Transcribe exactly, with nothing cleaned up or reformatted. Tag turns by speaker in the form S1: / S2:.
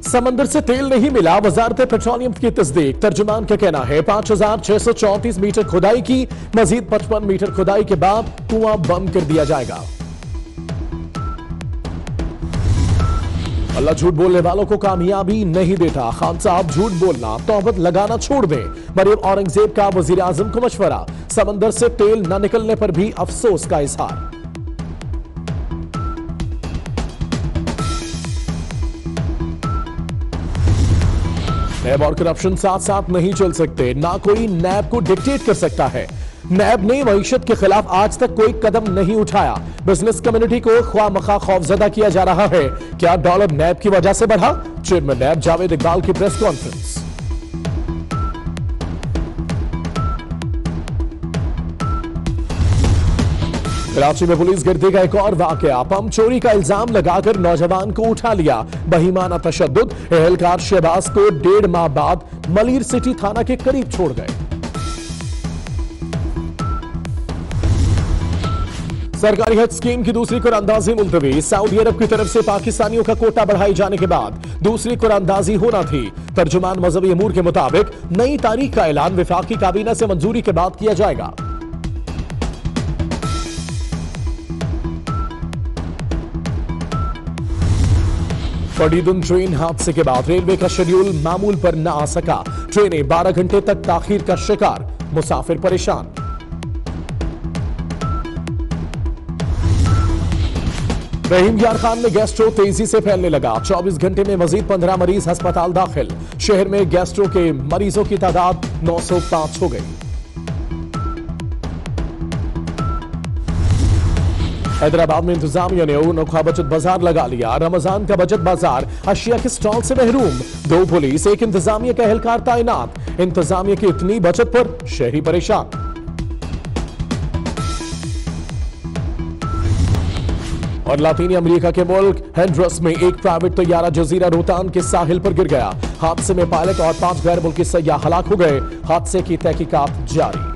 S1: समंदर से तेल नहीं मिला, वजारत पेट्रोलियम की तस्दीक। तर्जुमान का कहना है पांच हजार छह सौ चौंतीस मीटर खुदाई की, मजीद पचपन मीटर खुदाई के बाद कुआं बंद कर दिया जाएगा। अल्लाह झूठ बोलने वालों को कामयाबी नहीं देता। खान साहब झूठ बोलना, तौबत लगाना छोड़ दें। मरियम औरंगजेब का वजीर आजम को मशवरा। समंदर से तेल न निकलने पर भी अफसोस का इजहार। नैब और करप्शन साथ साथ नहीं चल सकते, ना कोई नैब को डिक्टेट कर सकता है। नैब ने मईशत के खिलाफ आज तक कोई कदम नहीं उठाया। बिजनेस कम्युनिटी को ख्वामखा खौफजदा किया जा रहा है। क्या डॉलर नैब की वजह से बढ़ा? चेयरमैन नैब जावेद इकबाल की प्रेस कॉन्फ्रेंस। कराची में पुलिस गिरदी का एक और वाकया। पंप चोरी का इल्जाम लगाकर नौजवान को उठा लिया। बहीमाना तशद्दुद। एहलकार शहबाज को डेढ़ माह बाद मलीर सिटी थाना के करीब छोड़ गए। सरकारी हज स्कीम की दूसरी कुरानंदाजी मुलतवी। सऊदी अरब की तरफ से पाकिस्तानियों का कोटा बढ़ाए जाने के बाद दूसरी कुरानंदाजी होना थी। तर्जुमान मजहबी अमूर के मुताबिक नई तारीख का ऐलान विफाकी काबीना से मंजूरी के बाद किया जाएगा। फडीदुन ट्रेन हादसे के बाद रेलवे का शेड्यूल मामूल पर न आ सका। ट्रेनें बारह घंटे तक ताखीर का शिकार, मुसाफिर परेशान। रहीम यार खान में गैस्ट्रो तेजी से फैलने लगा। चौबीस घंटे में मजीद पंद्रह मरीज अस्पताल दाखिल। शहर में गैस्ट्रो के मरीजों की तादाद नौ सौ पांच हो गई। हैदराबाद में इंतजामिया ने अनोखा बचत बाजार लगा लिया। रमजान का बचत बाजार अशिया के स्टॉल से महरूम। दो पुलिस एक इंतजामिया का एहलकार तैनात। इंतजामिया की इतनी बचत पर शहरी परेशान। और लातीनी अमेरिका के मुल्क होंडुरस में एक प्राइवेट तैयारा जजीरा रोहतान के साहिल पर गिर गया। हादसे में पायलट और पांच गैर मुल्की सयाह हलाक हो गए। हादसे की तहकीकात जारी।